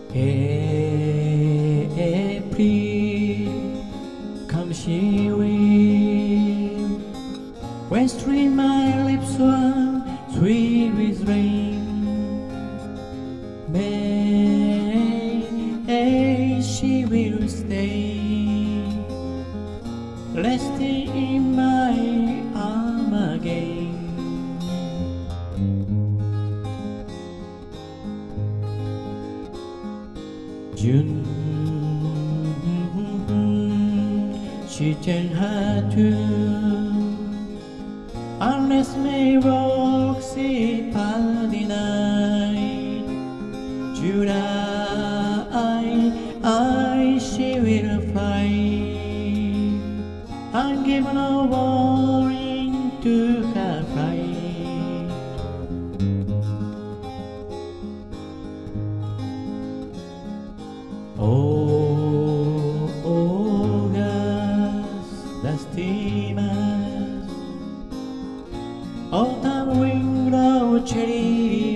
April, come she will, when stream my lips one sweet with rain. May she will stay, resting in my arm again. June, she changed her tune, unless may walk see the night. July, she will fight, and give no warning to her flight. Oh, August, the steamers, autumn window cherry